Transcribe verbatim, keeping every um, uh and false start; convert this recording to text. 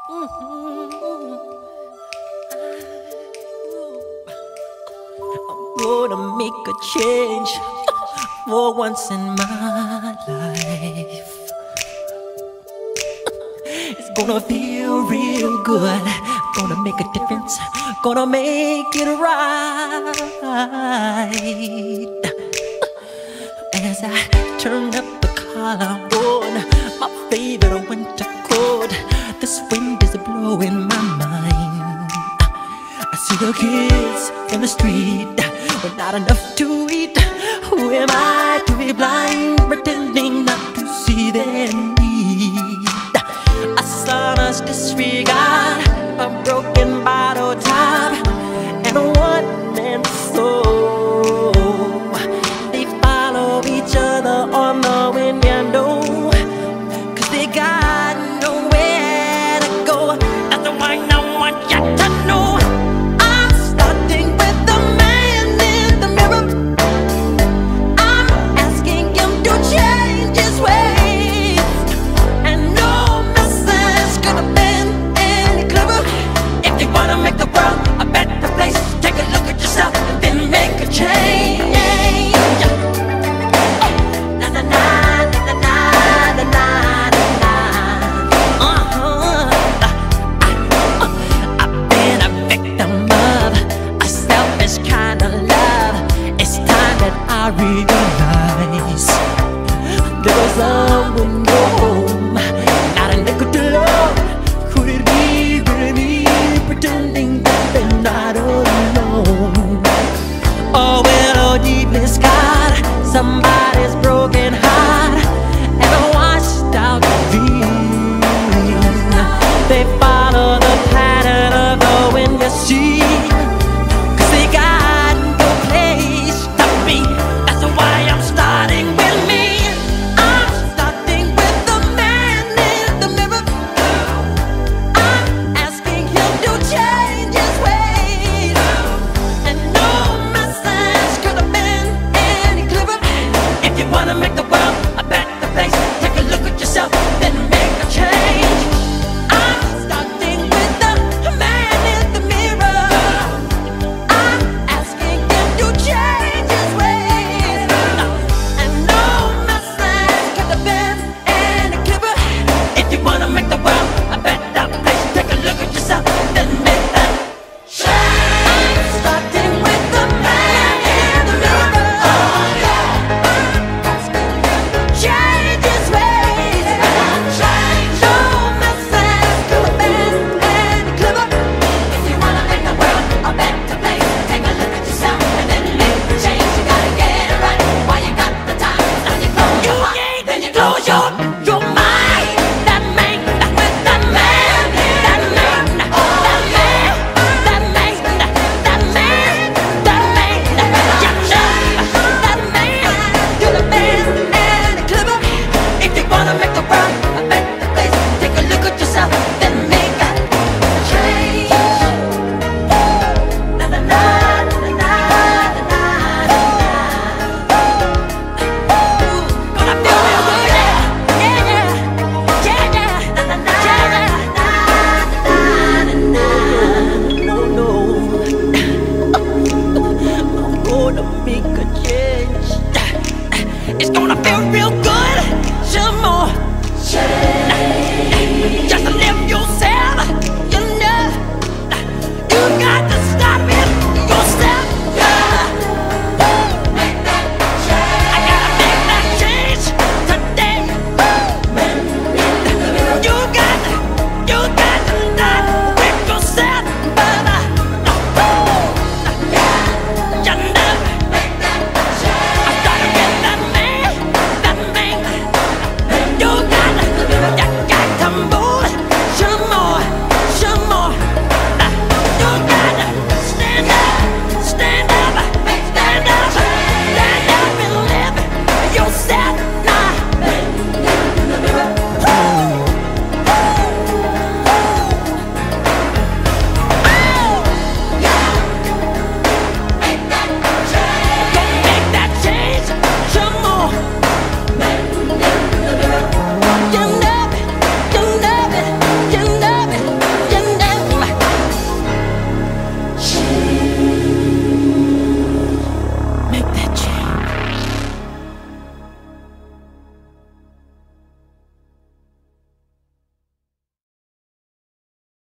Gonna make a change for once in my life. It's gonna feel real good. Gonna make a difference. Gonna make it right. As I turn up the collar on my favorite winter coat, this wind is blowing my mind. I see the kids in the street with not enough to eat. Who am I to be blind, pretending not to see their need? A sonorous disregard, a broken bottle top, and a one-man soul. They follow each other on the window, cause they got nowhere to go. That's the one I want you to know. I'm starting with the man in the mirror. I'm asking him to change his ways, and no message could have been any clearer. If you wanna make the world a better place, take a look at yourself and then make a change. Na na na na na na na na. Uh-huh. I've been a victim of a selfish kind of love. It's time that I realize there's a window